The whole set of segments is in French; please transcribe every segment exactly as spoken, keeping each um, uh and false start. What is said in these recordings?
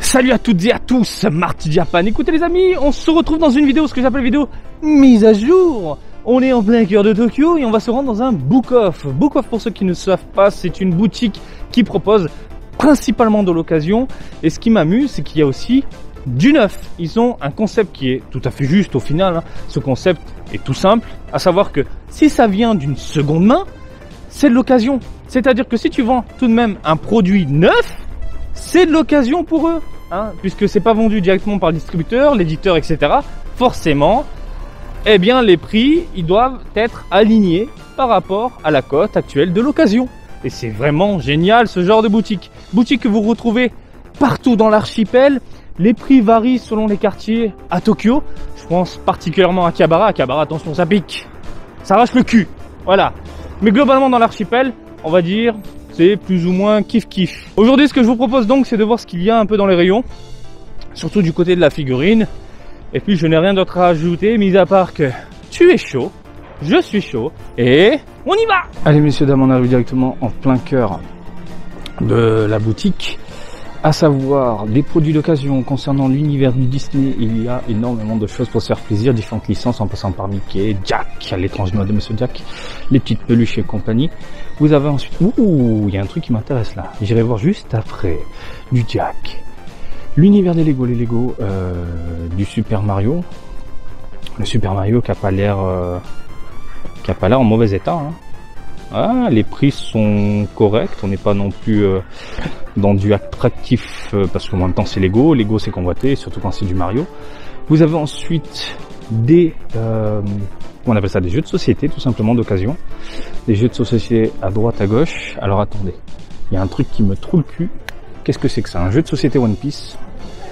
Salut à toutes et à tous, Marty Japan. Écoutez les amis, on se retrouve dans une vidéo, ce que j'appelle vidéo mise à jour. On est en plein cœur de Tokyo et on va se rendre dans un Book Off. Book Off, pour ceux qui ne savent pas, c'est une boutique qui propose principalement de l'occasion. Et ce qui m'amuse, c'est qu'il y a aussi du neuf. Ils ont un concept qui est tout à fait juste au final. Hein. Ce concept est tout simple, à savoir que si ça vient d'une seconde main, c'est de l'occasion. C'est-à-dire que si tu vends tout de même un produit neuf, c'est de l'occasion pour eux, hein, puisque c'est pas vendu directement par le distributeur, l'éditeur, et cetera. Forcément, eh bien les prix, ils doivent être alignés par rapport à la cote actuelle de l'occasion. Et c'est vraiment génial ce genre de boutique. Boutique que vous retrouvez partout dans l'archipel. Les prix varient selon les quartiers à Tokyo. Je pense particulièrement à Akihabara. Akihabara, attention, ça pique, ça arrache le cul. Voilà. Mais globalement dans l'archipel, on va dire, c'est plus ou moins kiff kiff. Aujourd'hui, ce que je vous propose donc, c'est de voir ce qu'il y a un peu dans les rayons, surtout du côté de la figurine. Et puis je n'ai rien d'autre à ajouter, mis à part que tu es chaud, je suis chaud, et on y va. Allez messieurs, dames, on arrive directement en plein cœur de la boutique, à savoir des produits d'occasion concernant l'univers du Disney. Il y a énormément de choses pour se faire plaisir, différentes licences en passant par Mickey, Jack, l'étrange noix de Monsieur Jack, les petites peluches et compagnie. Vous avez ensuite, ouh, il y a un truc qui m'intéresse là, j'irai voir juste après, du Jack, l'univers des Lego, les Lego euh, du Super Mario, le Super Mario qui a pas l'air, euh, qui a pas l'air en mauvais état, hein. Ah, les prix sont corrects, on n'est pas non plus euh, dans du attractif euh, parce qu'en même temps c'est Lego, Lego c'est convoité, surtout quand c'est du Mario. Vous avez ensuite des, euh, on appelle ça des jeux de société tout simplement d'occasion, des jeux de société à droite à gauche. Alors attendez, il y a un truc qui me trouve le cul. Qu'est-ce que c'est que ça? Un jeu de société One Piece.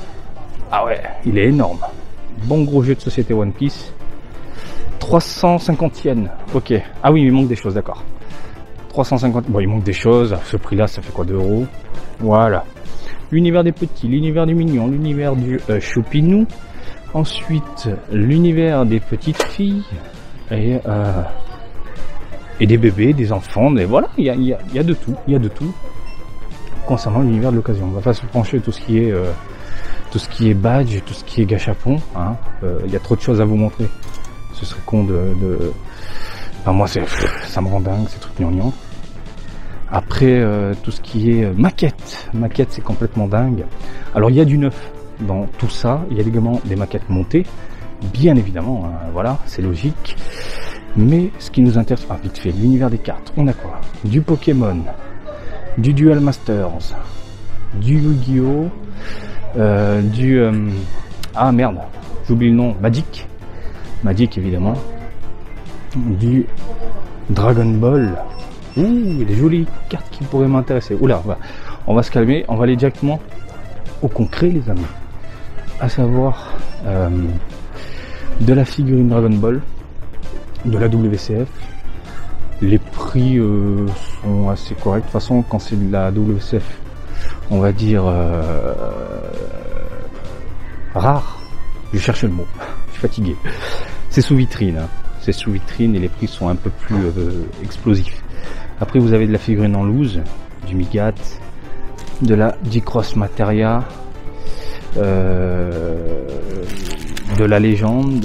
Ah ouais, il est énorme. Bon gros jeu de société One Piece. trois cent cinquante yens. Ok. Ah oui, il manque des choses, d'accord. trois cent cinquante. Bon, il manque des choses. À ce prix-là, ça fait quoi, deux euros? Voilà. L'univers des petits, l'univers du mignon, l'univers du euh, choupinou. Ensuite, l'univers des petites filles et euh, et des bébés, des enfants. Et voilà, il y a, il y a, il y a de tout. Il y a de tout concernant l'univers de l'occasion. On va pas se pencher tout ce qui est euh, tout ce qui est badge, tout ce qui est gâchapon. Hein. Euh, il y a trop de choses à vous montrer. Ce serait con de, de... Enfin moi c'est, ça me rend dingue ces trucs gnangnang. Après euh, tout ce qui est maquette, maquette c'est complètement dingue. Alors il y a du neuf dans tout ça, il y a également des maquettes montées, bien évidemment, hein, voilà, c'est logique. Mais ce qui nous intéresse, ah vite fait, l'univers des cartes, on a quoi? Du Pokémon, du Duel Masters, du Yu-Gi-Oh, euh, du... Euh... ah merde, j'oublie le nom, Magic. Magic évidemment, du Dragon Ball. Ouh, il y a des jolies cartes qui pourraient m'intéresser. Oula, on va, on va se calmer, on va aller directement au concret les amis. À savoir euh, de la figurine Dragon Ball, de la W C F. Les prix euh, sont assez corrects. De toute façon, quand c'est de la W C F, on va dire euh, rare. Je cherche le mot. Je suis fatigué. C'est sous vitrine, hein. C'est sous vitrine et les prix sont un peu plus euh, explosifs. Après vous avez de la figurine en loose, du Migat, de la D-Cross Materia, euh, de la légende.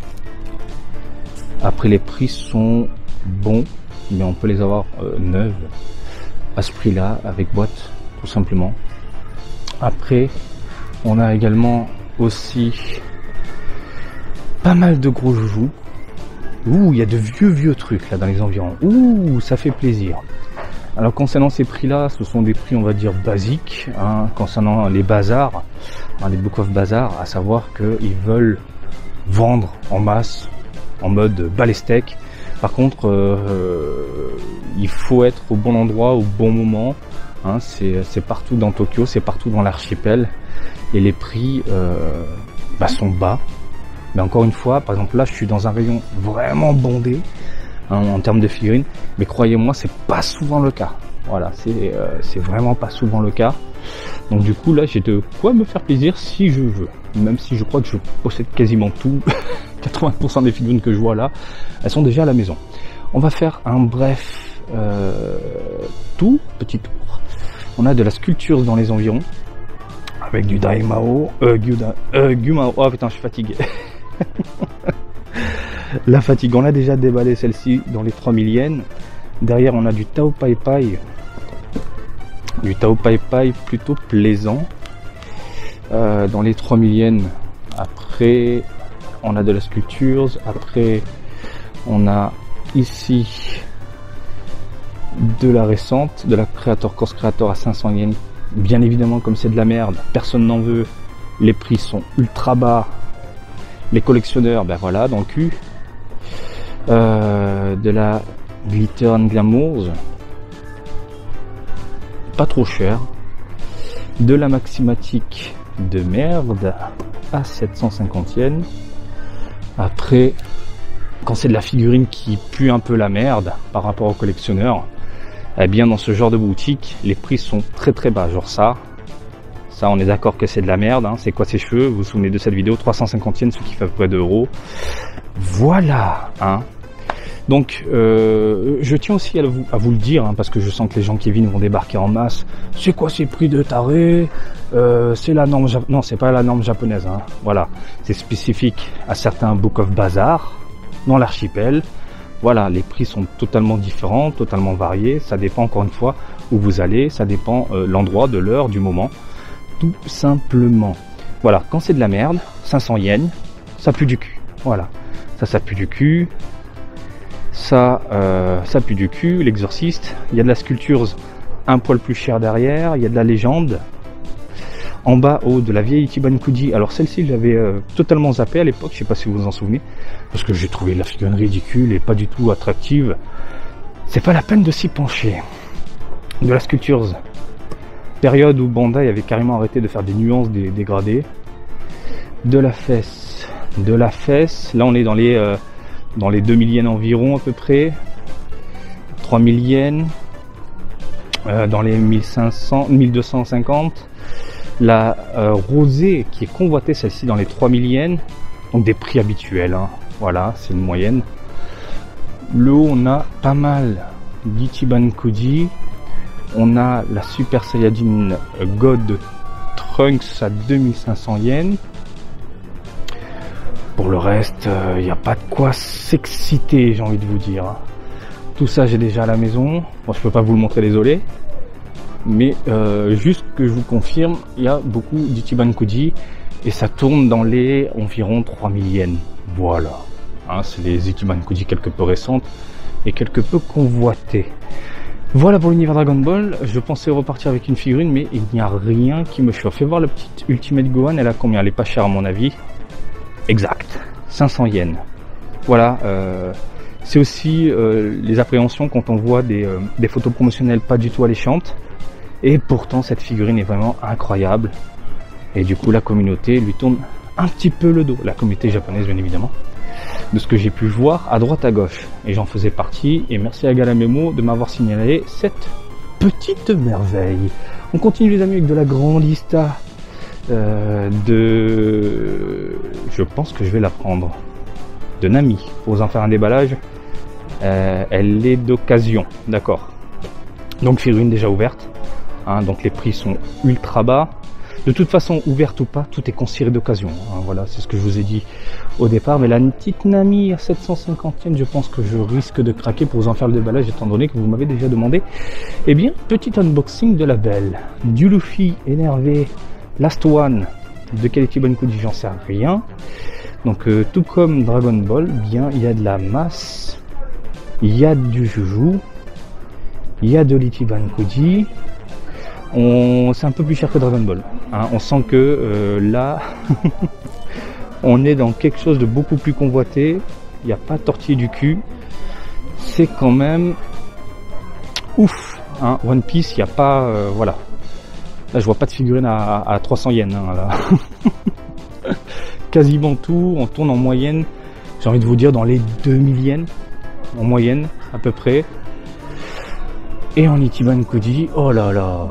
Après les prix sont bons, mais on peut les avoir euh, neuves à ce prix-là avec boîte, tout simplement. Après on a également aussi pas mal de gros joujoux. Ouh, il y a de vieux vieux trucs là dans les environs. Ouh, ça fait plaisir. Alors concernant ces prix-là, ce sont des prix on va dire basiques. Hein, concernant les bazars, hein, les Book of Bazar, à savoir qu'ils veulent vendre en masse, en mode balestec. Par contre, euh, il faut être au bon endroit, au bon moment. Hein, c'est, c'est partout dans Tokyo, c'est partout dans l'archipel. Et les prix euh, bah, sont bas. Mais encore une fois, par exemple là, je suis dans un rayon vraiment bondé hein, en termes de figurines. Mais croyez-moi, c'est pas souvent le cas. Voilà, c'est euh, c'est vraiment pas souvent le cas. Donc du coup là, j'ai de quoi me faire plaisir si je veux. Même si je crois que je possède quasiment tout. quatre-vingts pour cent des figurines que je vois là, elles sont déjà à la maison. On va faire un bref euh, tout petit tour. On a de la sculpture dans les environs. avec du Daimao, euh, Gyuda, euh, Gumao, oh putain je suis fatigué. La fatigue, on a déjà déballé celle-ci dans les trois mille yens. Derrière on a du Tao Pai Pai, du Tao Pai Pai plutôt plaisant, euh, dans les trois mille yens. Après on a de la sculpture, après on a ici de la récente, de la Creator Course Creator à cinq cents yens. Bien évidemment, comme c'est de la merde, personne n'en veut, les prix sont ultra bas, les collectionneurs, ben voilà, dans le cul. Euh, de la Glitter and Glamours, pas trop cher. De la Maximatic de merde à sept cent cinquante yens. Après, quand c'est de la figurine qui pue un peu la merde par rapport aux collectionneurs, eh bien dans ce genre de boutique, les prix sont très très bas. Genre ça, ça on est d'accord que c'est de la merde, hein. C'est quoi ces cheveux? Vous vous souvenez de cette vidéo, trois cent cinquante yens, ce qui fait à peu près deux euros. Voilà, hein. Donc, euh, je tiens aussi à vous, à vous le dire, hein, parce que je sens que les gens qui viennent vont débarquer en masse. C'est quoi ces prix de taré? euh, C'est la norme japonaise. Non, c'est pas la norme japonaise. Hein. Voilà, c'est spécifique à certains Book of Bazaar dans l'archipel. Voilà, les prix sont totalement différents, totalement variés. Ça dépend encore une fois où vous allez. Ça dépend euh, l'endroit, de l'heure, du moment. Tout simplement. Voilà, quand c'est de la merde, cinq cents yens, ça pue du cul. Voilà, ça, ça pue du cul. Ça, euh, ça pue du cul, l'exorciste. Il y a de la sculpture un poil plus cher derrière. Il y a de la légende. En bas, haut, de la vieille Ichiban Kuji. Alors celle-ci, j'avais euh, totalement zappé à l'époque. Je sais pas si vous vous en souvenez. Parce que j'ai trouvé la figurine ridicule et pas du tout attractive. C'est pas la peine de s'y pencher. De la sculpture. Période où Bandai avait carrément arrêté de faire des nuances des dégradées. De la fesse. De la fesse. Là, on est dans les... Euh, dans les deux mille yens environ à peu près, trois mille yens, euh, dans les mille cinq cents, mille deux cent cinquante. La euh, rosée qui est convoitée, celle-ci dans les trois mille yens, donc des prix habituels, hein. Voilà, c'est une moyenne. Le haut, on a pas mal d'Ichiban Kuji, on a la Super Saiyajin God Trunks à deux mille cinq cents yens. Pour le reste, il euh, n'y a pas de quoi s'exciter, j'ai envie de vous dire. Tout ça, j'ai déjà à la maison. Bon, je peux pas vous le montrer, désolé. Mais euh, juste que je vous confirme, il y a beaucoup d'Ichiban Kuji et ça tourne dans les environ trois mille yens. Voilà. Hein, c'est les Ichiban Kuji quelque peu récentes et quelque peu convoitées. Voilà pour l'univers Dragon Ball. Je pensais repartir avec une figurine, mais il n'y a rien qui me chauffe. Fais voir la petite Ultimate Gohan, elle a combien? Elle est pas chère à mon avis. Exact, cinq cents yens. Voilà, euh, c'est aussi euh, les appréhensions quand on voit des, euh, des photos promotionnelles pas du tout alléchantes. Et pourtant, cette figurine est vraiment incroyable. Et du coup, la communauté lui tourne un petit peu le dos. La communauté japonaise, bien évidemment. De ce que j'ai pu voir à droite à gauche. Et j'en faisais partie. Et merci à Galamemo de m'avoir signalé cette petite merveille. On continue les amis avec de la Grandista. Euh, de... Je pense que je vais la prendre. De Nami. Pour vous en faire un déballage. Euh, elle est d'occasion. D'accord. Donc figurine déjà ouverte. Hein, donc les prix sont ultra bas. De toute façon, ouverte ou pas, tout est considéré d'occasion. Hein, voilà, c'est ce que je vous ai dit au départ. Mais la petite Nami à sept cent cinquante yens, je pense que je risque de craquer pour vous en faire le déballage, étant donné que vous m'avez déjà demandé. Eh bien, petit unboxing de la belle. Du Luffy énervé. Last One. De quel Ichiban Kuji, j'en sais rien. Donc, euh, tout comme Dragon Ball, bien, il y a de la masse. Il y a du Juju. Il y a de l'Ichiban Kuji. On... C'est un peu plus cher que Dragon Ball. Hein. On sent que euh, là, on est dans quelque chose de beaucoup plus convoité. Il n'y a pas tortillé du cul. C'est quand même ouf. Hein. One Piece, il n'y a pas... Euh, voilà. Là, je vois pas de figurine à, à trois cents yens. Hein, là. Quasiment tout. On tourne en moyenne, j'ai envie de vous dire, dans les deux mille yens. En moyenne, à peu près. Et en Ichiban Kuji, oh là là.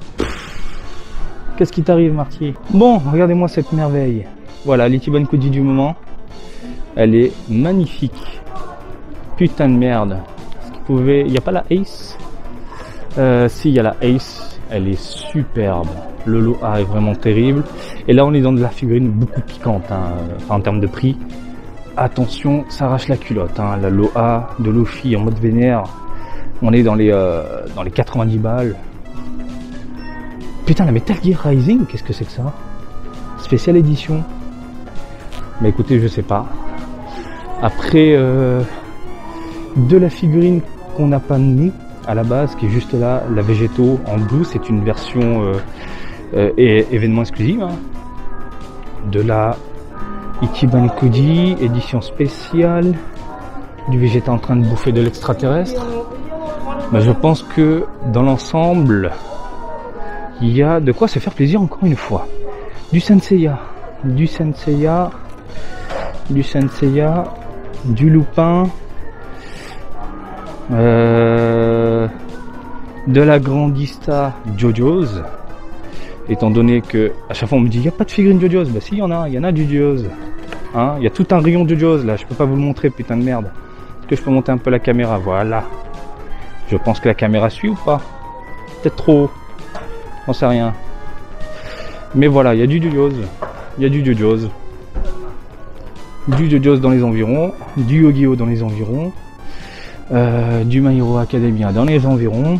Qu'est-ce qui t'arrive, Marty? Bon, regardez-moi cette merveille. Voilà, l'Ichiban Kuji du moment. Elle est magnifique. Putain de merde. Est-ce qu'il pouvait... Il n'y a pas la Ace? euh, Si, il y a la Ace. Elle est superbe. Le lot A est vraiment terrible. Et là, on est dans de la figurine beaucoup piquante, hein, enfin, en termes de prix. Attention, ça arrache la culotte. Hein. La lot A de Luffy en mode vénère, on est dans les, euh, dans les quatre-vingt-dix balles. Putain, la Metal Gear Rising, qu'est-ce que c'est que ça? Spéciale édition. Bah écoutez, je sais pas. Après, euh, de la figurine qu'on n'a pas mis à la base, qui est juste là, la Végéto en blue, c'est une version euh, euh, et, événement exclusive. Hein. De la Ichiban Kuji, édition spéciale, du Vegeta en train de bouffer de l'extraterrestre. Bah, je pense que dans l'ensemble, il y a de quoi se faire plaisir encore une fois. Du Senseiya, du Senseiya, du Senseiya, du Lupin, euh, de la Grandista JoJo's. Étant donné que à chaque fois on me dit il n'y a pas de figurine JoJo's, bah si il y en a, il y en a du JoJo's. Hein, il y a tout un rayon JoJo's là, je peux pas vous le montrer, putain de merde. Est-ce que je peux monter un peu la caméra? Voilà. Je pense que la caméra suit ou pas? Peut-être trop haut. J'en sais rien. Mais voilà, il y a du JoJo's. Il y a du JoJo's. Du JoJo's dans les environs. Du Yu-Gi-Oh dans les environs. Euh, du My Hero Academia dans les environs.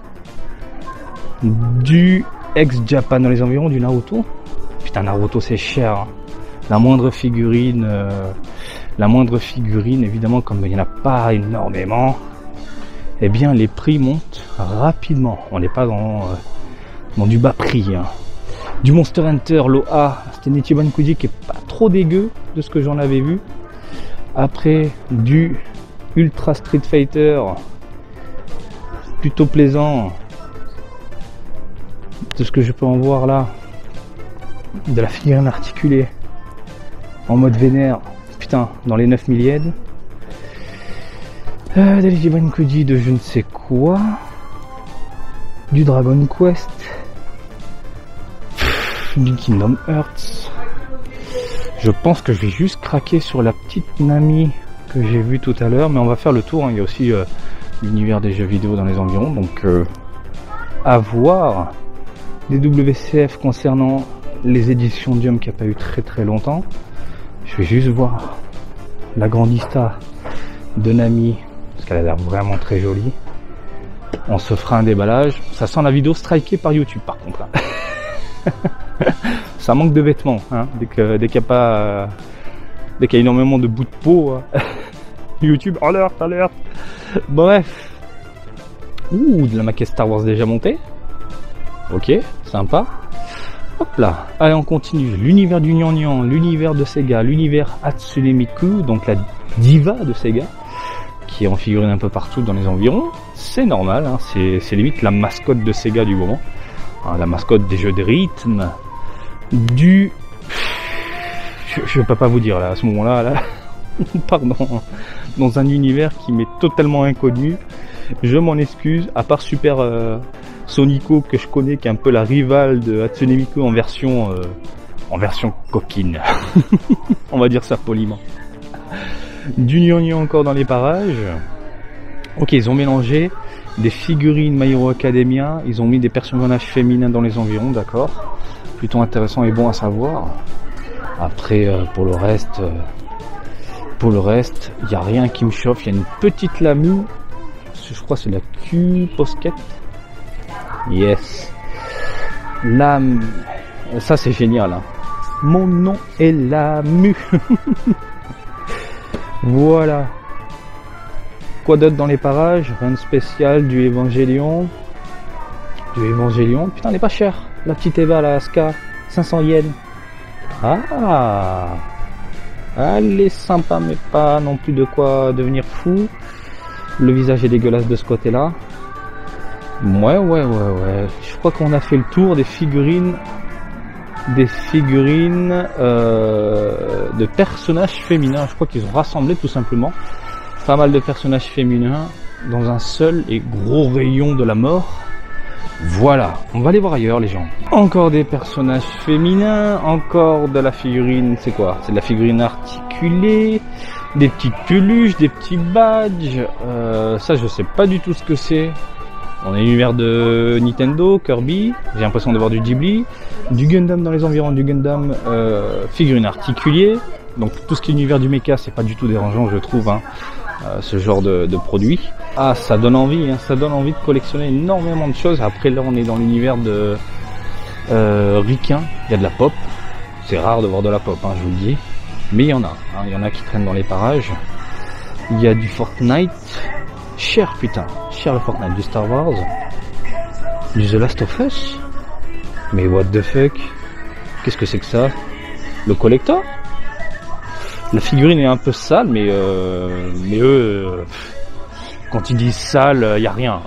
Du ex-Japan dans les environs. Du Naruto. Putain, Naruto c'est cher. Hein. La moindre figurine... Euh, la moindre figurine, évidemment, comme il n'y en a pas énormément, eh bien les prix montent rapidement. On n'est pas dans, euh, dans du bas prix. Hein. Du Monster Hunter, l'O A, c'était une Ichiban Kuji qui est pas trop dégueu de ce que j'en avais vu. Après, du Ultra Street Fighter, plutôt plaisant. De ce que je peux en voir là. De la figurine articulée, en mode vénère. Putain, dans les neuf mille yens. Euh, de l'Ichiban Kuji de je ne sais quoi. Du Dragon Quest. Pff, du Kingdom Hearts. Je pense que je vais juste craquer sur la petite Nami que j'ai vue tout à l'heure. Mais on va faire le tour. Hein. Il y a aussi euh, l'univers des jeux vidéo dans les environs. Donc, euh, à voir. Des W C F concernant les éditions Jump qu'il n'y a pas eu très très longtemps. Je vais juste voir la Grandista de Nami, parce qu'elle a l'air vraiment très jolie. On se fera un déballage. Ça sent la vidéo strikée par YouTube par contre. Hein. Ça manque de vêtements. Hein. Dès que dès qu'il n'y a pas, euh, dès qu'il y a énormément de bouts de peau, euh, YouTube, alerte, alerte. Bref. Ouh, de la maquette Star Wars déjà montée. Ok, sympa. Hop là, allez on continue, l'univers du Nyan Nyan, l'univers de Sega, l'univers Hatsune Miku, donc la diva de Sega, qui est en figurine un peu partout dans les environs, c'est normal, hein, c'est limite la mascotte de Sega du moment, hein, la mascotte des jeux de rythme, du... Je ne peux pas vous dire là, à ce moment-là, là, pardon, dans un univers qui m'est totalement inconnu, je m'en excuse, à part Super... Euh, Sonico que je connais, qui est un peu la rivale de Hatsune Miku en version euh, en version coquine. On va dire ça poliment. Du Nyan Nyan encore dans les parages. Ok, ils ont mélangé des figurines My Hero Academia, ils ont mis des personnages féminins dans les environs, d'accord. Plutôt intéressant et bon à savoir. Après, euh, pour le reste, euh, pour le reste, il n'y a rien qui me chauffe. Il y a une petite Lamu, je crois que c'est la Q-Posket. Yes. Lamu. Ça c'est génial. Hein. Mon nom est Lamu. Voilà. Quoi d'autre dans les parages? Rien de spécial. Du Evangelion. Du Evangelion. Putain, elle est pas chère. La petite Eva, la Asuka. cinq cents yens. Ah. Elle est sympa, mais pas non plus de quoi devenir fou. Le visage est dégueulasse de ce côté-là. Ouais, ouais, ouais, ouais. Je crois qu'on a fait le tour des figurines, des figurines euh, de personnages féminins. Je crois qu'ils ont rassemblé tout simplement pas mal de personnages féminins dans un seul et gros rayon de la mort. Voilà, on va aller voir ailleurs les gens. Encore des personnages féminins, encore de la figurine, c'est quoi? C'est de la figurine articulée, des petites peluches, des petits badges. Euh, ça, je sais pas du tout ce que c'est. On a l'univers de Nintendo, Kirby, j'ai l'impression d'avoir du Ghibli, du Gundam dans les environs du Gundam, euh, figurines articulées, donc tout ce qui est l'univers du mecha, c'est pas du tout dérangeant, je trouve, hein, euh, ce genre de, de produit. Ah, ça donne envie, hein, ça donne envie de collectionner énormément de choses. Après là, on est dans l'univers de euh, ricain, il y a de la pop, c'est rare de voir de la pop, hein, je vous le dis, mais il y en a, hein, il y en a qui traînent dans les parages. Il y a du Fortnite, cher putain, cher le Fortnite, du Star Wars, du The Last of Us, mais what the fuck, qu'est-ce que c'est que ça? Le collector? La figurine est un peu sale, mais euh, mais eux, euh, quand ils disent sale, il y a rien.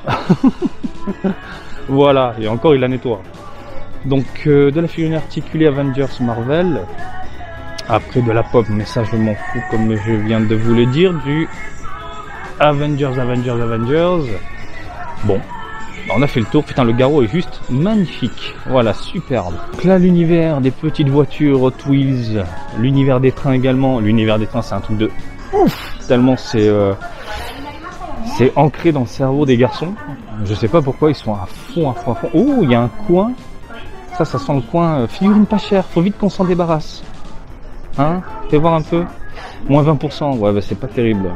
Voilà, et encore il la nettoie. Donc euh, de la figurine articulée Avengers Marvel. Après de la pop, mais ça je m'en fous comme je viens de vous le dire, du Avengers, Avengers, Avengers. Bon, on a fait le tour, putain le garrot est juste magnifique, voilà, superbe. Donc là l'univers des petites voitures Hot Wheels, l'univers des trains également, l'univers des trains c'est un truc de ouf, tellement c'est euh, c'est ancré dans le cerveau des garçons. Je sais pas pourquoi ils sont à fond, à fond, à fond. Oh, il y a un coin, ça, ça sent le coin, euh, figurine pas chère, faut vite qu'on s'en débarrasse. Hein, fais voir un peu. Moins vingt pour cent, ouais bah c'est pas terrible.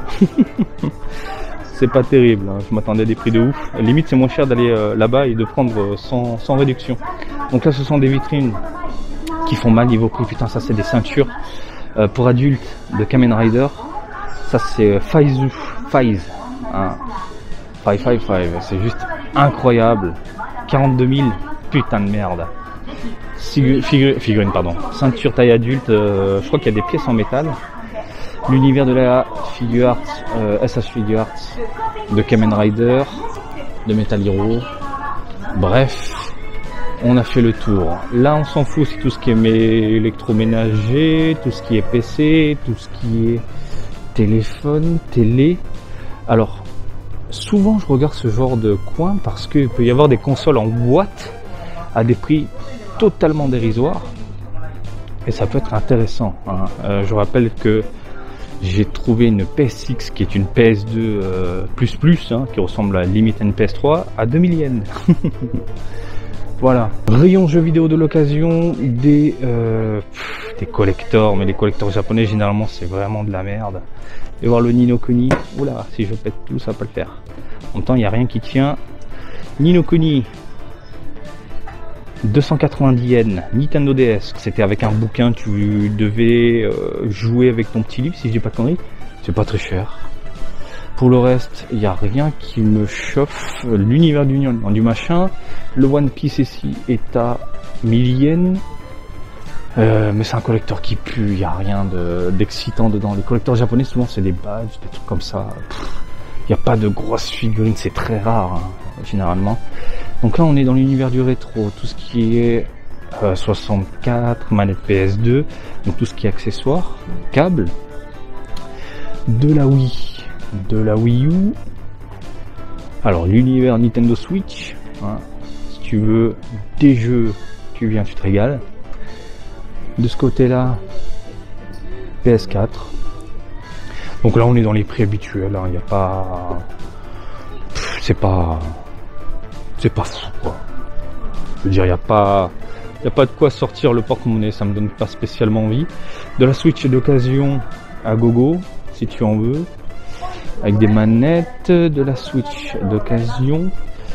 C'est pas terrible, hein. Je m'attendais à des prix de ouf. Limite c'est moins cher d'aller euh, là-bas et de prendre euh, sans, sans réduction. Donc là ce sont des vitrines qui font mal niveau prix. Putain ça c'est des ceintures euh, pour adultes de Kamen Rider. Ça c'est euh, Faizu, Faiz. Hein. cinq cent cinquante-cinq, c'est juste incroyable. quarante-deux mille, putain de merde. Figu figu figurine, pardon. Ceinture taille adulte, euh, je crois qu'il y a des pièces en métal. L'univers de la Figure Art, euh, S H Figure Art, de Kamen Rider, de Metal Hero. Bref, on a fait le tour. Là, on s'en fout, c'est tout ce qui est électroménager, tout ce qui est P C, tout ce qui est téléphone, télé. Alors, souvent, je regarde ce genre de coin parce qu'il peut y avoir des consoles en boîte à des prix totalement dérisoires et ça peut être intéressant, hein. Euh, je rappelle que j'ai trouvé une P S X qui est une P S deux euh, plus plus, hein, qui ressemble à limite à une P S trois à deux mille yens. Voilà. Rayon jeux vidéo de l'occasion, des euh, pff, des collectors, mais les collectors japonais généralement c'est vraiment de la merde. Et voir le Ni no Kuni, oula, si je pète tout ça va pas le faire. En même temps il n'y a rien qui tient. Ni no Kuni, deux cent quatre-vingt-dix yens, Nintendo D S, c'était avec un bouquin, tu devais euh, jouer avec ton petit livre, si je dis pas de conneries, c'est pas très cher. Pour le reste, il n'y a rien qui me chauffe, l'univers du, du machin, le One Piece ici est à mille yens, euh, mais c'est un collector qui pue, il n'y a rien d'excitant de, dedans. Les collecteurs japonais souvent c'est des badges, des trucs comme ça, il n'y a pas de grosses figurines, c'est très rare, hein, généralement. Donc là on est dans l'univers du rétro, tout ce qui est euh, soixante-quatre, manette P S deux, donc tout ce qui est accessoires, câbles, de la Wii, de la Wii U, alors l'univers Nintendo Switch, hein, si tu veux des jeux, tu viens, tu te régales. De ce côté là, P S quatre, donc là on est dans les prix habituels, il hein, n'y a pas, c'est pas... c'est pas fou quoi. Je veux dire, il n'y a pas il y a pas de quoi sortir le porte-monnaie, ça me donne pas spécialement envie. De la Switch d'occasion à gogo, si tu en veux, avec des manettes, de la Switch d'occasion.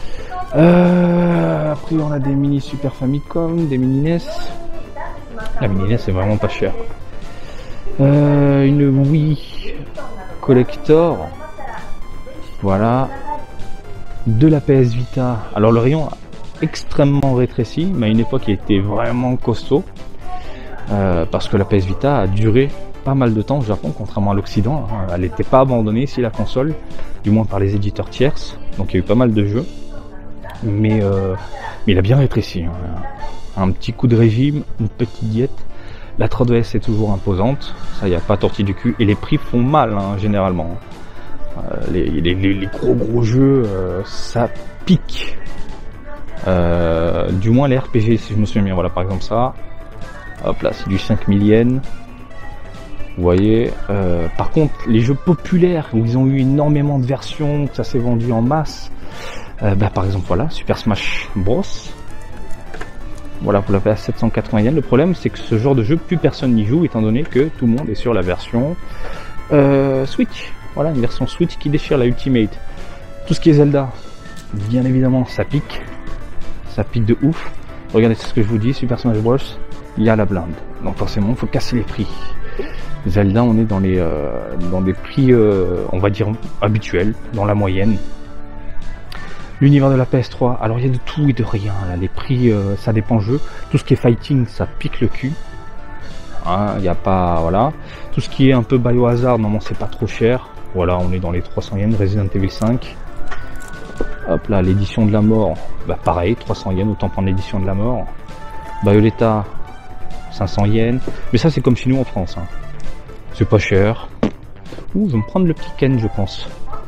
Euh, après on a des mini Super Famicom, des mini N E S. La mini N E S c'est vraiment pas cher. Euh, une Wii Collector. Voilà. De la P S Vita. Alors le rayon a extrêmement rétréci, mais à une époque il était vraiment costaud. Euh, parce que la P S Vita a duré pas mal de temps au Japon, contrairement à l'Occident. Elle n'était pas abandonnée ici, la console, du moins par les éditeurs tierces. Donc il y a eu pas mal de jeux. Mais, euh, mais il a bien rétréci. Hein. Un petit coup de régime, une petite diète. La trois D S est toujours imposante. Ça, il n'y a pas tortille du cul. Et les prix font mal, hein, généralement. Euh, les, les, les gros gros jeux, euh, ça pique. Euh, du moins les R P G, si je me souviens bien. Voilà, par exemple ça. Hop là, c'est du cinq mille yens. Vous voyez. Euh, par contre, les jeux populaires où ils ont eu énormément de versions, que ça s'est vendu en masse, Euh, bah, par exemple, voilà, Super Smash Bros. Voilà, vous l'avez à sept cent quatre-vingts yens. Le problème, c'est que ce genre de jeu, plus personne n'y joue, étant donné que tout le monde est sur la version euh, Switch. Voilà, une version Switch qui déchire la Ultimate. Tout ce qui est Zelda, bien évidemment, ça pique. Ça pique de ouf. Regardez ce que je vous dis, Super Smash Bros. Il y a la blinde. Donc forcément, il faut casser les prix. Zelda, on est dans les euh, dans des prix, euh, on va dire, habituels, dans la moyenne. L'univers de la P S trois, alors il y a de tout et de rien, là. Les prix, euh, ça dépend jeu. Tout ce qui est fighting, ça pique le cul. Hein, il n'y a pas, voilà. Tout ce qui est un peu Biohazard, normalement c'est pas trop cher. Voilà, on est dans les trois cents yens, Resident Evil cinq. Hop là, l'édition de la mort, bah pareil, trois cents yens, autant prendre l'édition de la mort. Bayonetta, cinq cents yens. Mais ça c'est comme chez nous en France. Hein. C'est pas cher. Ouh, je vais me prendre le petit Ken, je pense.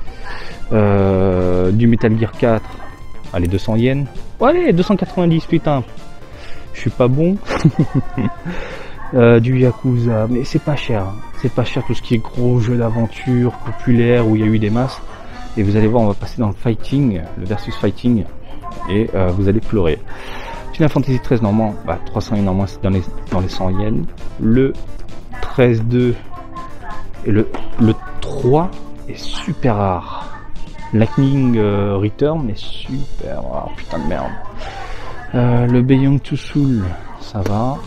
Euh, du Metal Gear quatre, allez, deux cents yens. Oh, allez, deux cent quatre-vingt-dix, putain. Je suis pas bon. euh, du Yakuza, mais c'est pas cher. Hein. C'est pas cher tout ce qui est gros jeu d'aventure populaire où il y a eu des masses. Et vous allez voir, on va passer dans le fighting, le versus fighting, et euh, vous allez pleurer. Final Fantasy treize, normalement, bah, trois cents yens, normalement, c'est dans les, dans les cent yens. Le treize deux et le, le trois est super rare. Lightning euh, Return est super rare, putain de merde. Euh, le Beyond Two Souls, ça va.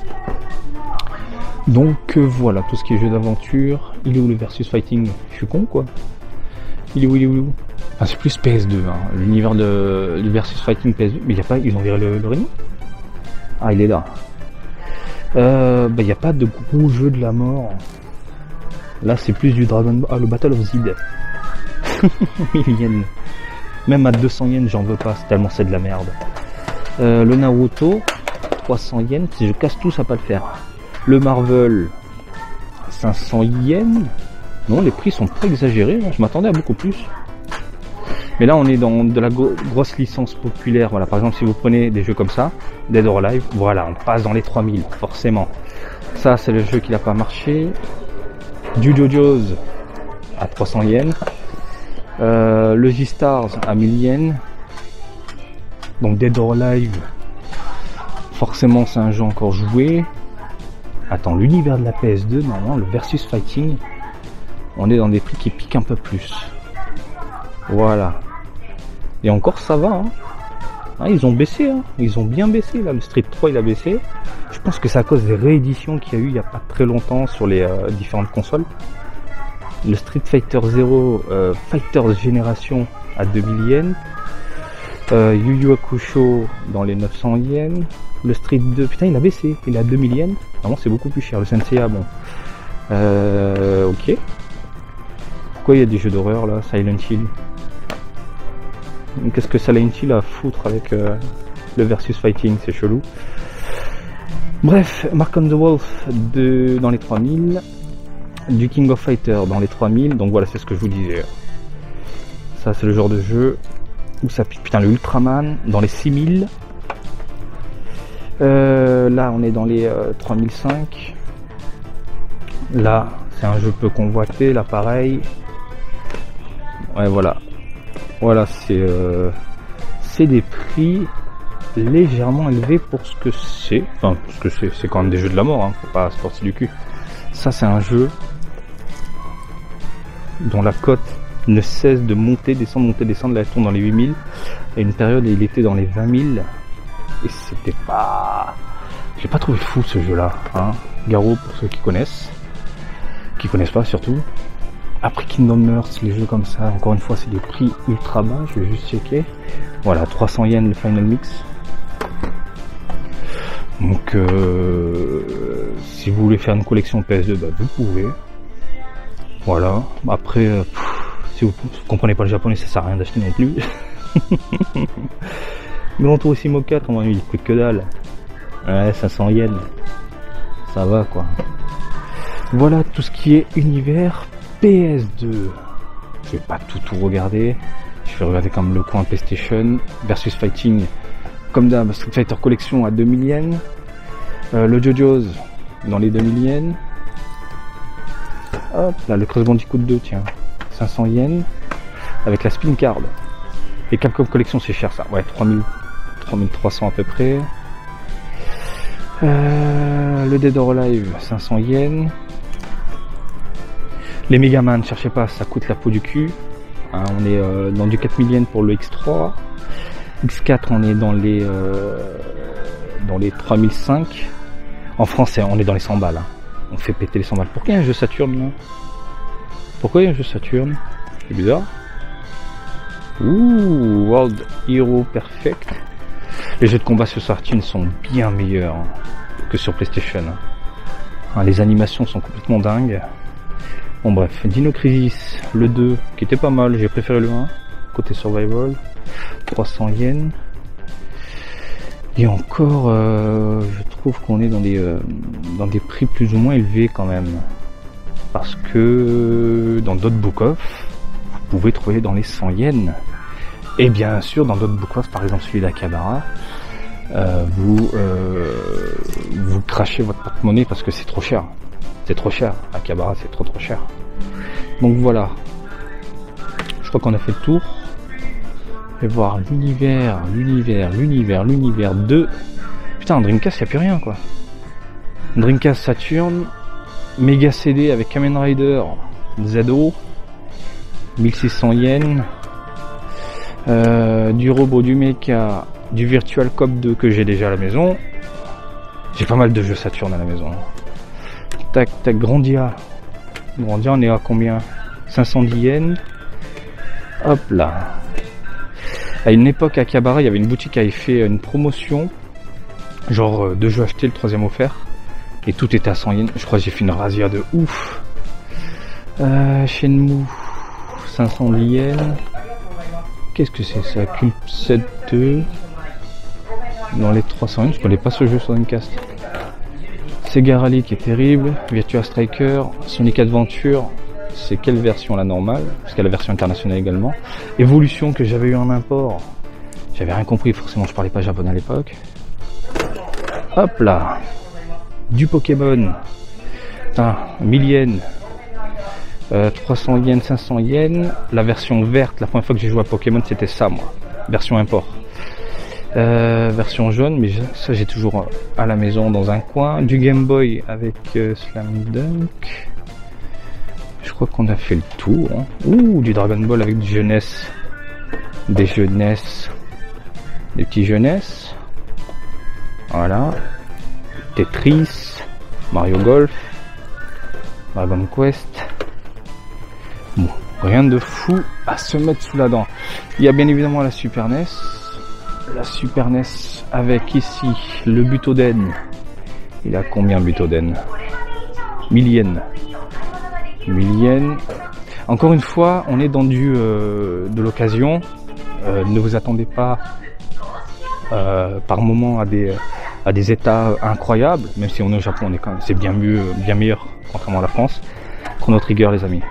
Donc euh, voilà, tout ce qui est jeu d'aventure. Il est où le versus fighting? Je suis con quoi. Il est où, il est où, il est où? Enfin, c'est plus P S deux, hein. L'univers de du versus fighting P S deux. Mais il y a pas, ils ont viré le, le Reno. Ah, il est là. Euh, bah, il n'y a pas de gros jeu de la mort. Là, c'est plus du Dragon Ball. Ah, le Battle of Zid. mille yens. Même à deux cents yens, j'en veux pas, c'est tellement c'est de la merde. Euh, le Naruto, trois cents yens. Si je casse tout, ça va pas le faire. Le Marvel, cinq cents yens. Non, les prix sont pas exagérés. Hein. Je m'attendais à beaucoup plus. Mais là, on est dans de la go- grosse licence populaire. Voilà, par exemple, si vous prenez des jeux comme ça, Dead or Alive, voilà, on passe dans les trois mille, forcément. Ça, c'est le jeu qui n'a pas marché. Du JoJo's à trois cents yens. Euh, le G-Stars à mille yens. Donc Dead or Alive, forcément, c'est un jeu encore joué. Attends, l'univers de la P S deux, normalement, le versus fighting, on est dans des prix qui piquent un peu plus. Voilà. Et encore ça va, hein. Ah, ils ont baissé, hein. Ils ont bien baissé, là. Le Street trois, il a baissé. Je pense que c'est à cause des rééditions qu'il y a eu il n'y a pas très longtemps sur les euh, différentes consoles. Le Street Fighter zéro euh, Fighters Génération à deux mille yens. Euh, Yu Yu Hakusho dans les neuf cents yens. Le Street deux, putain, il a baissé. Il est à deux mille yens. Normalement, c'est beaucoup plus cher. Le Senseiya, bon. Euh, ok. Pourquoi il y a des jeux d'horreur là? Silent Hill. Qu'est-ce que Silent Hill a à foutre avec euh, le versus fighting? C'est chelou. Bref, Mark on the Wolf de, dans les trois mille. Du King of Fighter dans les trois mille. Donc voilà, c'est ce que je vous disais. Ça, c'est le genre de jeu où ça pique. Putain, le Ultraman dans les six mille. Euh, là, on est dans les euh, trois mille cinq. Là, c'est un jeu peu convoité. Là, pareil. Ouais, voilà. Voilà, c'est euh, c'est des prix légèrement élevés pour ce que c'est. Enfin, parce que c'est, c'est quand même des jeux de la mort, hein, faut pas se forcer du cul. Ça, c'est un jeu dont la cote ne cesse de monter, descendre, monter, descendre. Là, elle tourne dans les huit mille. Et une période, il était dans les vingt mille. Et c'était pas... J'ai pas trouvé fou ce jeu-là. Hein. Garou, pour ceux qui connaissent. Qui connaissent pas, surtout. Après Kingdom Hearts, les jeux comme ça, encore une fois, c'est des prix ultra bas. Je vais juste checker. Voilà, trois cents yens le Final Mix. Donc, euh, si vous voulez faire une collection P S deux, bah, vous pouvez. Voilà. Après, euh, pff, si vous ne comprenez pas le japonais, ça sert à rien d'acheter non plus. Grand Turismo quatre, on va lui, il coûte que dalle. Ouais, cinq cents yens. Ça va, quoi. Voilà tout ce qui est univers P S deux. Je vais pas tout tout regarder. Je vais regarder comme le coin PlayStation. Versus Fighting. Comme d'hab, Street Fighter Collection à deux mille yens. Euh, le JoJo's dans les deux mille yens. Hop, là, le Crash Bandicoot deux, tiens. cinq cents yens. Avec la Spin Card. Les Capcom Collection c'est cher ça, ouais, trois mille, trois mille trois cents à peu près. Euh, le Dead or Alive, cinq cents yens. Les Megaman, cherchez pas, ça coûte la peau du cul. Hein, on est euh, dans du quatre mille yens pour le X trois. X quatre, on est dans les euh, dans les trois mille cinq. En France, on est dans les cent balles. Hein. On fait péter les cent balles. Pourquoi il y a un jeu Saturn là? Pourquoi il y a un jeu Saturn? C'est bizarre. Ouh, World Hero Perfect. Les jeux de combat sur Saturn sont bien meilleurs que sur PlayStation. Hein, les animations sont complètement dingues. Bon bref, Dino Crisis, le deux, qui était pas mal, j'ai préféré le un, côté survival, trois cents yens. Et encore, euh, je trouve qu'on est dans des, euh, dans des prix plus ou moins élevés quand même. Parce que dans d'autres book-off, vous pouvez trouver dans les cent yens. Et bien sûr, dans d'autres book-off, par exemple celui d'Akabara, euh, vous, euh, vous crachez votre porte-monnaie parce que c'est trop cher. C'est trop cher, Akabara c'est trop trop cher. Donc voilà, je crois qu'on a fait le tour. Je vais voir l'univers, l'univers, l'univers, l'univers deux. Putain, en Dreamcast il n'y a plus rien quoi. Dreamcast Saturn, Mega C D avec Kamen Rider Z O, mille six cents yens, euh, du robot, du mecha, du Virtual Cop deux que j'ai déjà à la maison. J'ai pas mal de jeux Saturn à la maison. Tac, tac, Grandia. Grandia, on est à combien? cinq cent dix yens. Hop là. À une époque, à Akabara, il y avait une boutique qui avait fait une promotion. Genre, euh, deux jeux achetés, le troisième offert. Et tout était à cent yens. Je crois que j'ai fait une razzia de ouf. Euh, Shenmue, cinq cent dix yens. Qu'est-ce que c'est ça? Cube sept deux. Dans les trois cents yens, je connais pas ce jeu sur Dreamcast. Sega Rally qui est terrible, Virtua Striker, Sonic Adventure, c'est quelle version la normale? Parce qu'il y a la version internationale également. Evolution que j'avais eu en import, j'avais rien compris, forcément je parlais pas japonais à l'époque. Hop là, du Pokémon, putain, mille yens, euh, trois cents yens, cinq cents yens, la version verte, la première fois que j'ai joué à Pokémon c'était ça moi, version import. Euh, version jaune, mais ça j'ai toujours à la maison dans un coin. Du Game Boy avec euh, Slam Dunk. Je crois qu'on a fait le tour. Hein. Ouh, du Dragon Ball avec du jeunesse, des jeunesses, des petits jeunesses. Voilà. Tetris, Mario Golf, Dragon Quest. Bon, rien de fou à se mettre sous la dent. Il y a bien évidemment la Super N E S. La Super N E S avec ici le Butoden. Il a combien Butoden? mille yens. mille yens. Encore une fois, on est dans du euh, de l'occasion. Euh, ne vous attendez pas euh, par moment à des à des états incroyables. Même si on est au Japon, on est quand même, c'est bien mieux, bien meilleur contrairement à la France. Chrono Trigger, les amis.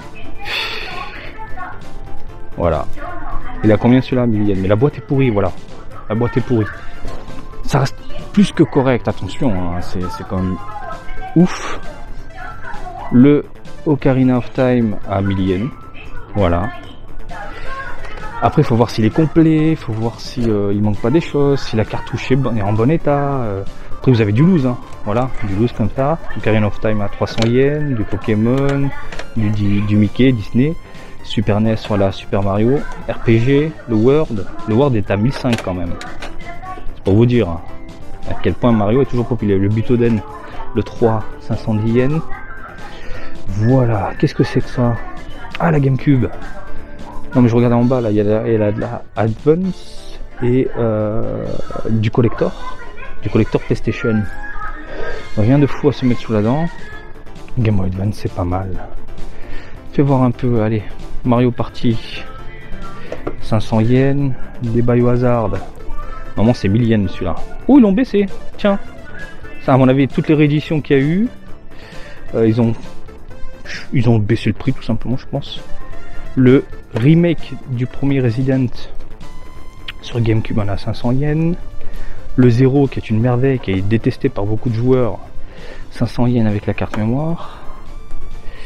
Voilà. Il a combien celui-là? mille yens. Mais la boîte est pourrie, voilà. La boîte est pourrie. Ça reste plus que correct, attention, hein, c'est, c'est quand même ouf. Le Ocarina of Time à mille yens. Voilà. Après, il faut voir s'il est complet, il faut voir s'il euh, il manque pas des choses, si la cartouche est, bon, est en bon état. Euh. Après, vous avez du loose, hein. Voilà, du loose comme ça. Ocarina of Time à trois cents yens, du Pokémon, du, du, du Mickey, Disney. Super N E S, voilà, Super Mario, R P G, le World, le World est à mille cinq quand même. C'est pour vous dire hein, à quel point Mario est toujours populaire. Le Butoden, le trois, cinq cent dix yens. Voilà, qu'est-ce que c'est que ça? Ah, la GameCube. Non mais je regarde en bas là, il y a la, il y a la Advance et euh, du collector, du collector PlayStation. Rien de fou à se mettre sous la dent. Game Boy Advance c'est pas mal. Fais voir un peu, allez. Mario Party, cinq cents yens, des Biohazard. Normalement c'est mille yens celui-là. Oh, ils l'ont baissé, tiens. Ça à mon avis, toutes les rééditions qu'il y a eu, euh, ils ont ils ont baissé le prix tout simplement, je pense. Le remake du premier Resident sur GameCube en a cinq cents yens. Le Zero qui est une merveille, qui est détesté par beaucoup de joueurs, cinq cents yens avec la carte mémoire.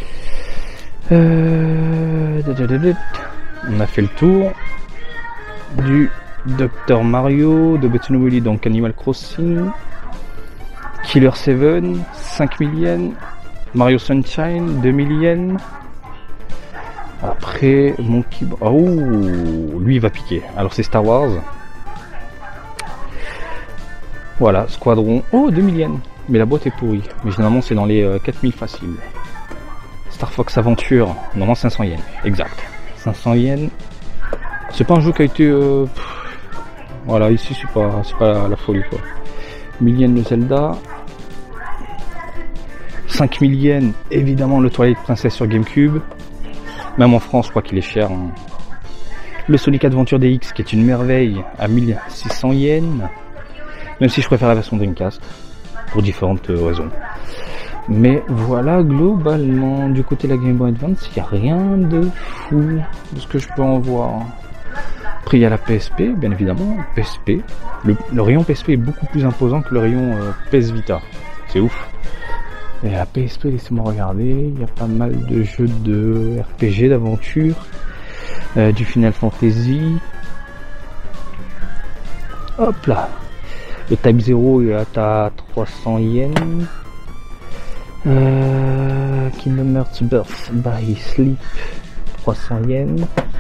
Euh... On a fait le tour. du docteur Mario, de Button Willy, donc Animal Crossing, Killer sept, cinq mille yens, Mario Sunshine, deux mille yens. Après, Monkey... Oh, lui il va piquer. Alors c'est Star Wars. Voilà, Squadron. Oh, deux mille yens. Mais la boîte est pourrie. Mais généralement c'est dans les euh, quatre mille faciles. Star Fox Adventure. Normalement cinq cents yens. Exact. cinq cents yens. C'est pas un jeu qui a été... Euh... Voilà, ici c'est pas, c'est pas la, la folie quoi. mille yens le Zelda. cinq mille yens, évidemment le Twilight Princess sur GameCube. Même en France, je crois qu'il est cher. Hein. Le Sonic Adventure D X, qui est une merveille, à mille six cents yens. Même si je préfère la version Dreamcast, pour différentes euh, raisons. Mais voilà, globalement, du côté de la Game Boy Advance, il n'y a rien de fou de ce que je peux en voir. Après, il y a la P S P, bien évidemment. P S P. Le, le rayon P S P est beaucoup plus imposant que le rayon euh, P S Vita. C'est ouf. Et la P S P, laissez-moi regarder, il y a pas mal de jeux de R P G, d'aventure, euh, du Final Fantasy. Hop là, le Type zéro il est à trois cents yens. Euh, Kingdom Hearts Birth by Sleep, trois cents yens.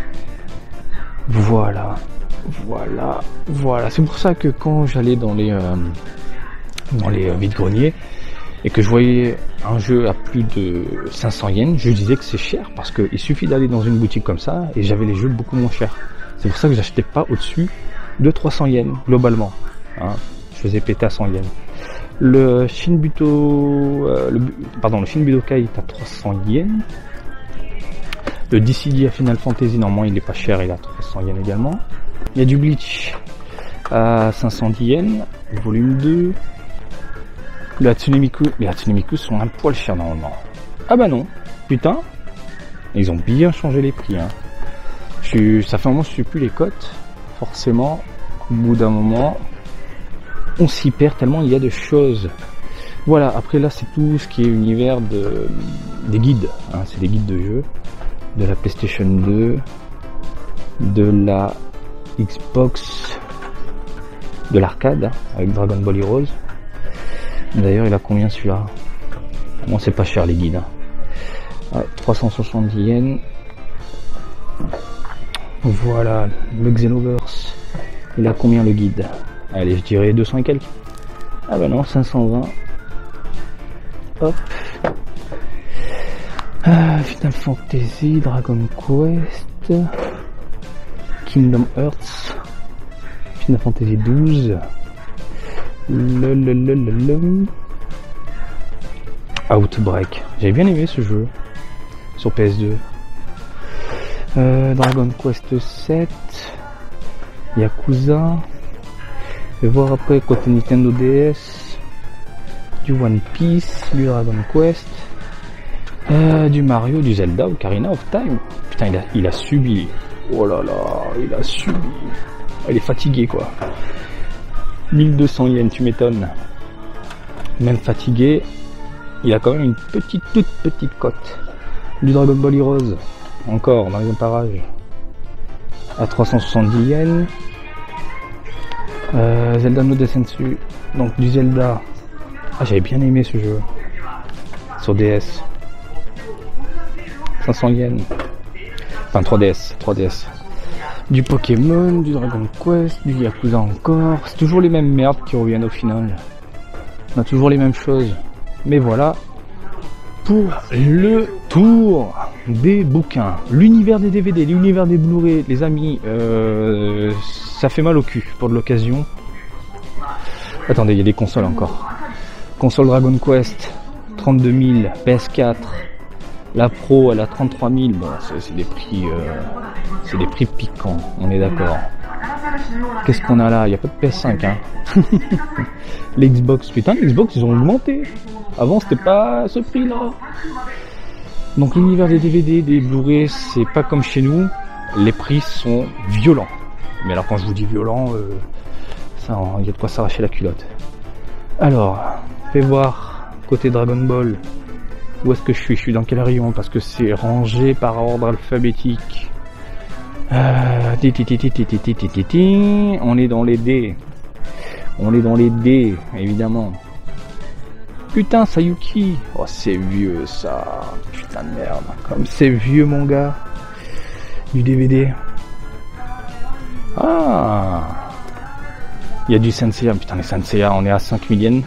Voilà, voilà, voilà. C'est pour ça que quand j'allais dans les euh, dans les euh, vides-greniers, et que je voyais un jeu à plus de cinq cents yens, je disais que c'est cher parce qu'il suffit d'aller dans une boutique comme ça et j'avais les jeux beaucoup moins chers. C'est pour ça que j'achetais pas au-dessus de trois cents yens globalement. Hein, je faisais péter à cent yens. Le Shin Buto, euh, le, pardon, le Shin Budokai est à trois cents yens. Le D C D à Final Fantasy, normalement il est pas cher, il est à trois cents yens également. Il y a du Bleach à cinq cent dix yens, volume deux. Le Hatsune Miku, les Hatsune Miku sont un poil chers normalement. Ah bah non, putain, ils ont bien changé les prix. Hein. Je suis, ça fait un moment que je suis plus les cotes, forcément. Au bout d'un moment, on s'y perd tellement il y a de choses. Voilà, après là c'est tout ce qui est univers de des guides. Hein. C'est des guides de jeux, de la PlayStation deux, de la Xbox, de l'arcade hein, avec Dragon Ball Heroes. D'ailleurs, il a combien celui-là? Bon, c'est pas cher les guides. Hein. Ouais, trois cent soixante-dix yens. Voilà, le Xenoverse. Il a combien le guide? Allez, je dirais deux cents et quelques. Ah bah non, cinq cent vingt. Hop. Ah, Final Fantasy, Dragon Quest, Kingdom Hearts, Final Fantasy douze. Le, le, le, le, le. Outbreak. J'avais bien aimé ce jeu sur P S deux. Euh, Dragon Quest sept. Yakuza. Je vais voir après côté Nintendo D S. Du One Piece. Du Dragon Quest. Euh, du Mario, du Zelda, Ocarina of Time. Putain, il a, il a subi. Oh là là, il a subi. Il est fatigué quoi. mille deux cents yens, tu m'étonnes. Même fatigué, il a quand même une petite, toute petite cote. Du Dragon Ball Heroes, encore dans les parages, à trois cent soixante-dix yens. Euh, Zelda no Descensu, donc du Zelda. Ah, j'avais bien aimé ce jeu sur D S. cinq cents yens. Enfin, trois D S, trois D S. Du Pokémon, du Dragon Quest, du Yakuza encore. C'est toujours les mêmes merdes qui reviennent au final. On a toujours les mêmes choses. Mais voilà pour le tour des bouquins. L'univers des D V D, l'univers des Blu-ray, les amis, euh, ça fait mal au cul pour de l'occasion. Attendez, il y a des consoles encore. Console Dragon Quest, trente-deux mille, P S quatre. La Pro, elle a trente-trois mille. Bon, c'est des prix... Euh, c'est des prix piquants, on est d'accord. Qu'est-ce qu'on a là? Il n'y a pas de P S cinq, hein. L'Xbox, putain, l'Xbox, ils ont augmenté. Avant, c'était pas ce prix-là. Donc, l'univers des D V D, des Blu-ray, c'est pas comme chez nous. Les prix sont violents. Mais alors, quand je vous dis violent, euh, ça, il y a de quoi s'arracher la culotte. Alors, fais voir, côté Dragon Ball, où est-ce que je suis? Je suis dans quel rayon? Parce que c'est rangé par ordre alphabétique. Euh, ti, ti, ti, ti, ti, ti, ti, ti, ti, ti. On est dans les dés. On est dans les dés, évidemment. Putain, Sayuki. Oh, c'est vieux, ça. Putain de merde. Comme c'est vieux, mon gars. Du D V D. Ah. Il y a du Senseiya. Putain, les Senseiya, on est à cinq mille yens.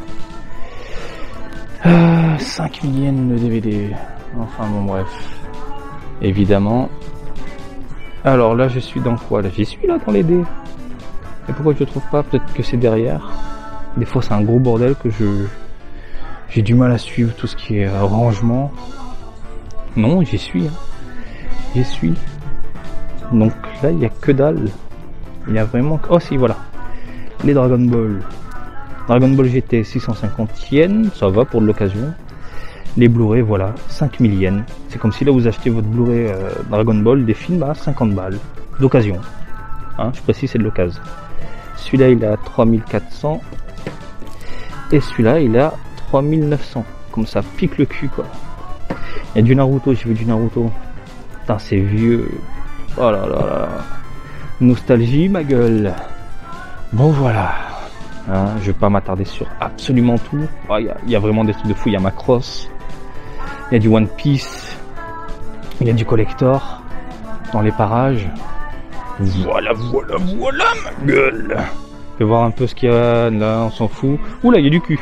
Euh, cinq mille yens le D V D. Enfin, bon, bref. Évidemment. Alors là, je suis dans quoi là? J'y suis là dans les dés. Et pourquoi je ne trouve pas? Peut-être que c'est derrière. Des fois, c'est un gros bordel que je j'ai du mal à suivre tout ce qui est rangement. Non, j'y suis. Hein. J'y suis. Donc là, il n'y a que dalle. Il y a vraiment. Oh si, voilà. Les Dragon Ball. Dragon Ball G T six cent cinquante yens, ça va pour de l'occasion. Les Blu-ray, voilà, cinq mille yens. C'est comme si là vous achetez votre Blu-ray euh, Dragon Ball, des films à cinquante balles. D'occasion. Hein, je précise, c'est de l'occasion. Celui-là, il est à trois mille quatre cents. Et celui-là, il est à trois mille neuf cents. Comme ça pique le cul, quoi. Il y a du Naruto, j'ai vu du Naruto. Putain, c'est vieux. Oh là là là. Nostalgie, ma gueule. Bon, voilà. Hein, je vais pas m'attarder sur absolument tout. Il oh, y, y a vraiment des trucs de fou. Il y a Macross. Il y a du One Piece. Il y a du Collector. Dans les parages. Voilà, voilà, voilà, ma gueule. Je vais voir un peu ce qu'il y a là, on s'en fout. Oula, il y a du cul.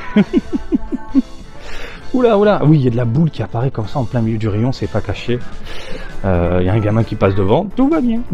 Oula, oula. Oui, il y a de la boule qui apparaît comme ça en plein milieu du rayon, c'est pas caché. Euh, il y a un gamin qui passe devant, tout va bien.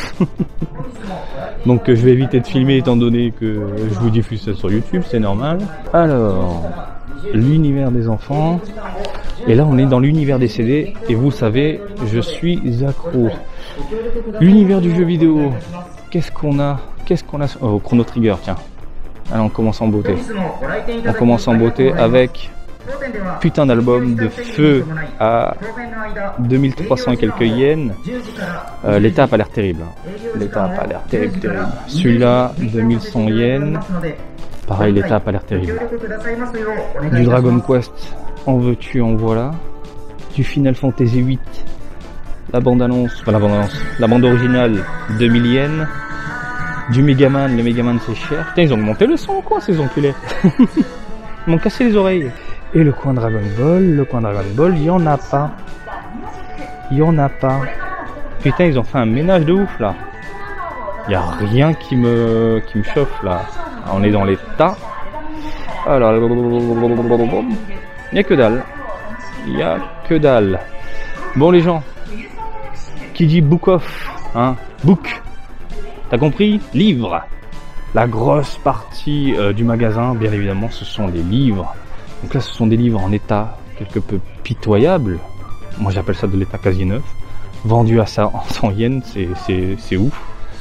Donc euh, je vais éviter de filmer étant donné que je vous diffuse ça sur YouTube, c'est normal. Alors, l'univers des enfants. Et là, on est dans l'univers des C D. Et vous savez, je suis accro. L'univers du jeu vidéo. Qu'est-ce qu'on a? Qu'est-ce qu'on a? Oh, Chrono Trigger, tiens. Allez, on commence en beauté. On commence en beauté avec putain d'album de feu à deux mille trois cents et quelques yens. Euh, L'état a pas l'air terrible. L'état a pas l'air terrible, terrible. Celui-là, deux mille cent yens. Pareil, l'état a pas l'air terrible. Du Dragon Quest, en veux-tu, en voilà. Du Final Fantasy huit. La bande-annonce, enfin la bande-annonce, la bande originale, deux mille yens. Du Megaman, le Megaman c'est cher. Putain, ils ont augmenté le son ou quoi, ces enculés? Ils m'ont cassé les oreilles. Et le coin Dragon Ball, le coin Dragon Ball, il y en a pas. Il y en a pas. Putain, ils ont fait un ménage de ouf là. Il y a rien qui me qui me chauffe là. On est dans les tas. Alors, il y a que dalle. Il y a que dalle. Bon les gens, qui dit book off, hein, book. T'as compris? Livre. La grosse partie euh, du magasin, bien évidemment, ce sont les livres. Donc là, ce sont des livres en état quelque peu pitoyable. Moi, j'appelle ça de l'état quasi neuf. Vendu à ça en cent yens, c'est c'est c'est ouf.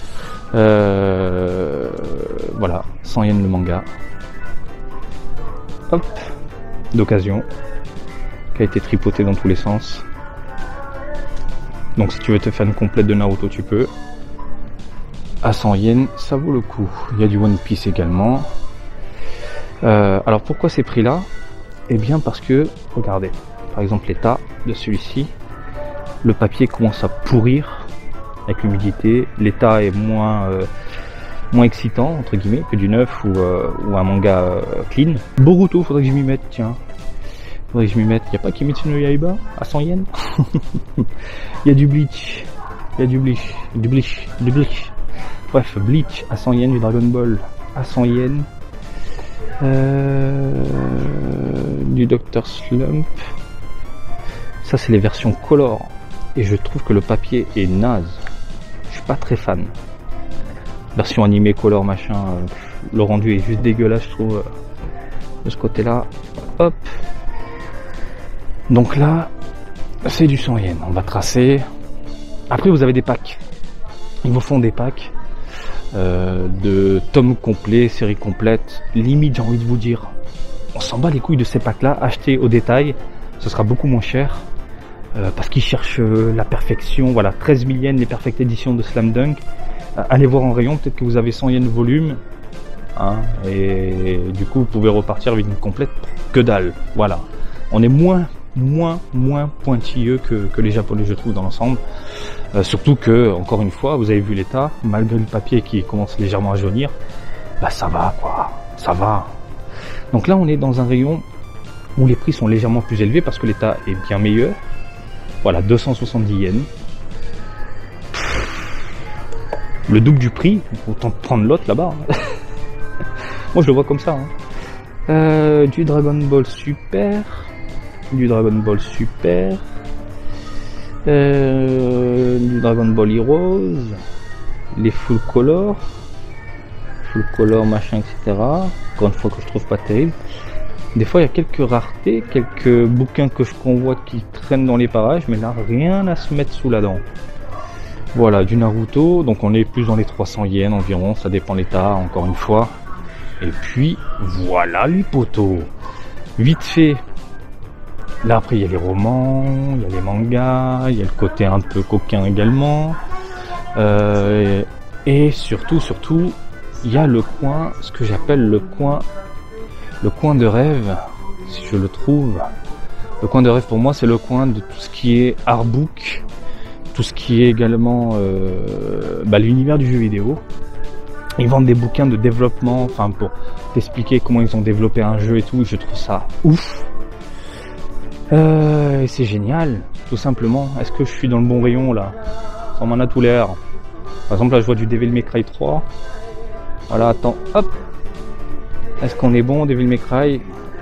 Euh, voilà, cent yens le manga. Hop, d'occasion, qui a été tripoté dans tous les sens. Donc si tu veux te faire une complète de Naruto, tu peux. À cent yens, ça vaut le coup. Il y a du One Piece également. Euh, alors pourquoi ces prix-là? Eh bien parce que, regardez, par exemple l'état de celui-ci, le papier commence à pourrir avec l'humidité. L'état est moins euh, moins excitant entre guillemets que du neuf ou, euh, ou un manga euh, clean. Boruto, faudrait que je m'y mette, tiens. Faudrait que je m'y mette. Il n'y a pas Kimetsu no Yaiba à cent yens. Il y a du Bleach. Il y a du Bleach. Du Bleach. Du Bleach. Bref, Bleach à cent yens, du Dragon Ball à cent yens. Euh, du docteur Slump. Ça c'est les versions color. Et je trouve que le papier est naze. Je suis pas très fan. Version animée color machin. Euh, le rendu est juste dégueulasse, je trouve. Euh, de ce côté là. Hop. Donc là, c'est du cent yens. On va tracer. Après vous avez des packs. Ils vous font des packs. Euh, de tomes complets, séries complètes. Limite, j'ai envie de vous dire, on s'en bat les couilles de ces packs là. Achetez au détail, ce sera beaucoup moins cher euh, parce qu'ils cherchent euh, la perfection. Voilà, treize mille yens, les perfectes éditions de Slam Dunk. Euh, allez voir en rayon, peut-être que vous avez cent yens volume, hein, et du coup vous pouvez repartir avec une complète que dalle. Voilà, on est moins moins moins pointilleux que, que les japonais, je trouve, dans l'ensemble. Euh, surtout que, encore une fois, vous avez vu l'état, malgré le papier qui commence légèrement à jaunir, bah ça va quoi, ça va. Donc là on est dans un rayon où les prix sont légèrement plus élevés parce que l'état est bien meilleur. Voilà, deux cent soixante-dix yens. Le double du prix, autant prendre l'autre là-bas. Moi je le vois comme ça. Hein. Euh, du Dragon Ball Super. Du Dragon Ball Super. Euh, du Dragon Ball Heroes. Les full color. Full color, machin, et cetera. Encore une fois que je trouve pas terrible. Des fois il y a quelques raretés, quelques bouquins que je convoite qui traînent dans les parages, mais là rien à se mettre sous la dent. Voilà, du Naruto, donc on est plus dans les trois cents yens environ, ça dépend l'état, encore une fois. Et puis voilà les poteaux. Vite fait. Là après il y a les romans, il y a les mangas, il y a le côté un peu coquin également. Euh, et surtout, surtout, il y a le coin, ce que j'appelle le coin, le coin de rêve, si je le trouve. Le coin de rêve pour moi, c'est le coin de tout ce qui est artbook, tout ce qui est également euh, bah, l'univers du jeu vidéo. Ils vendent des bouquins de développement, enfin pour t'expliquer comment ils ont développé un jeu et tout. Je trouve ça ouf. Euh, et c'est génial, tout simplement. Est-ce que je suis dans le bon rayon là? Ça m'en a tout l'air. Par exemple là je vois du Devil May Cry trois. Voilà, attends, hop. Est-ce qu'on est bon, Devil May Cry?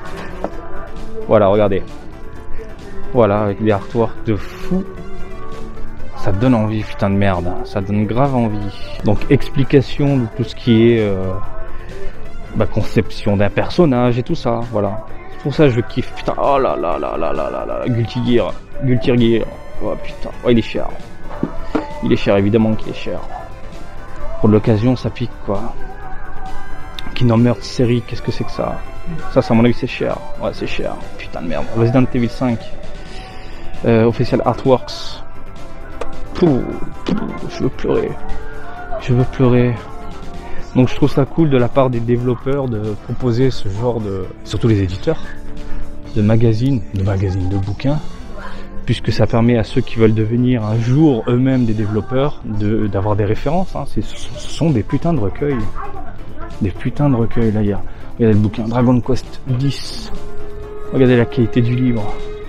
Voilà, regardez. Voilà, avec des artworks de fou. Ça donne envie, putain de merde. Ça donne grave envie. Donc, explication de tout ce qui est euh, bah, conception d'un personnage et tout ça, voilà. C'est pour ça que je kiffe. Putain, oh là là là là là là là, Guilty Gear. Guilty Gear. Oh putain, oh il est cher. Il est cher, évidemment qu'il est cher. Pour l'occasion, ça pique quoi. Kingdom Hearts série, qu'est-ce que c'est que ça? Ça, ça à mon avis, c'est cher. Ouais, c'est cher. Putain de merde. Resident Evil cinq. Euh, Official Artworks. Pouh, pouh, je veux pleurer. Je veux pleurer. Donc je trouve ça cool de la part des développeurs de proposer ce genre de... Surtout les éditeurs. De magazines, de magazines, de bouquins. Puisque ça permet à ceux qui veulent devenir un jour eux-mêmes des développeurs de d'avoir des références. Hein. C'est, ce sont des putains de recueils. Des putains de recueils, là, il y a... Regardez le bouquin, Dragon Quest dix. Regardez la qualité du livre.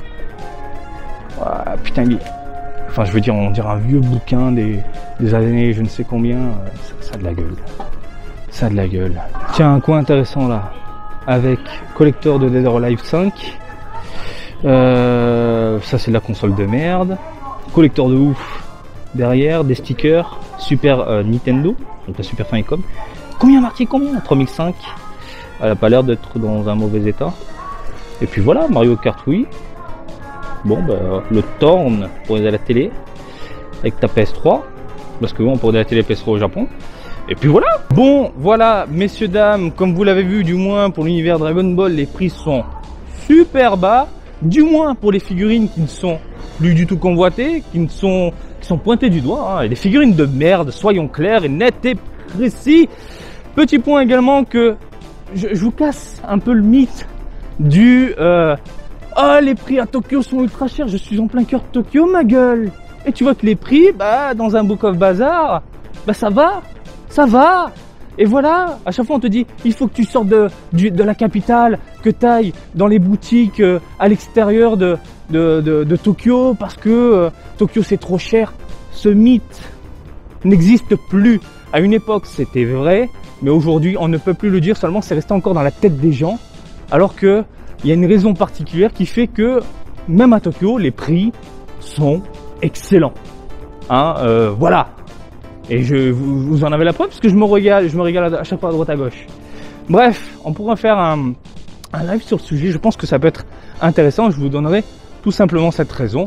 Ouais, putain, il est... Enfin, je veux dire, on dirait un vieux bouquin des, des années je ne sais combien. Ça, ça a de la gueule. Ça a de la gueule. Tiens, un coin intéressant, là. Avec collector de Dead or Alive cinq. Euh, ça, c'est de la console de merde. Collector de ouf. Derrière, des stickers. Super euh, Nintendo. Donc la Super Famicom. Combien marqué combien? trois mille cinq. Elle a pas l'air d'être dans un mauvais état. Et puis voilà, Mario Kart oui. Bon bah le Torn pour regarder la télé. Avec ta P S trois. Parce que bon, on peut regarder la télé P S trois au Japon. Et puis voilà. Bon voilà, messieurs, dames, comme vous l'avez vu, du moins pour l'univers Dragon Ball, les prix sont super bas. Du moins pour les figurines qui ne sont plus du tout convoitées, qui ne sont, qui sont pointées du doigt. Hein. Les figurines de merde, soyons clairs et nets et précis. Petit point également que je, je vous casse un peu le mythe du euh, ah les prix à Tokyo sont ultra chers. Je suis en plein cœur de Tokyo, ma gueule. Et tu vois que les prix, bah dans un Book of Bazaar, bah ça va, ça va. Et voilà, à chaque fois on te dit il faut que tu sortes de, du, de la capitale, que tu ailles dans les boutiques euh, à l'extérieur de, de, de, de Tokyo parce que euh, Tokyo c'est trop cher. Ce mythe n'existe plus. À une époque c'était vrai, mais aujourd'hui on ne peut plus le dire, seulement c'est resté encore dans la tête des gens. Alors que il y a une raison particulière qui fait que même à Tokyo les prix sont excellents. Hein, euh, voilà. Et je vous, vous en avez la preuve parce que je me régale, je me régale à chaque fois à droite à gauche. Bref, on pourra faire un, un live sur le sujet. Je pense que ça peut être intéressant. Je vous donnerai tout simplement cette raison.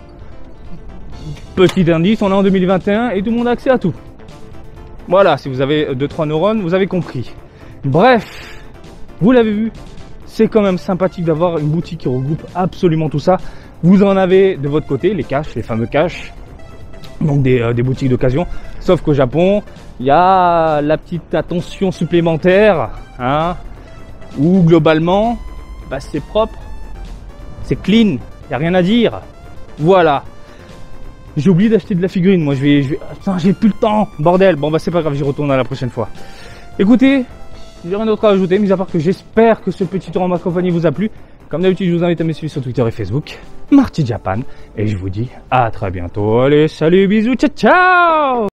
Petit indice, on est en deux mille vingt et un et tout le monde a accès à tout. Voilà, si vous avez deux trois neurones, vous avez compris. Bref, vous l'avez vu, c'est quand même sympathique d'avoir une boutique qui regroupe absolument tout ça. Vous en avez de votre côté, les caches, les fameux caches. Donc des, euh, des boutiques d'occasion, sauf qu'au Japon, il y a la petite attention supplémentaire, hein, où globalement, bah, c'est propre, c'est clean, y a rien à dire. Voilà. J'ai oublié d'acheter de la figurine, moi je vais... je vais... Putain, j'ai plus le temps, bordel. Bon bah c'est pas grave, j'y retourne à la prochaine fois. Écoutez, j'ai rien d'autre à ajouter, mis à part que j'espère que ce petit tour en ma compagnie vous a plu. Comme d'habitude, je vous invite à me suivre sur Twitter et Facebook, Marty Japan. Et je vous dis à très bientôt. Allez, salut, bisous, ciao, ciao!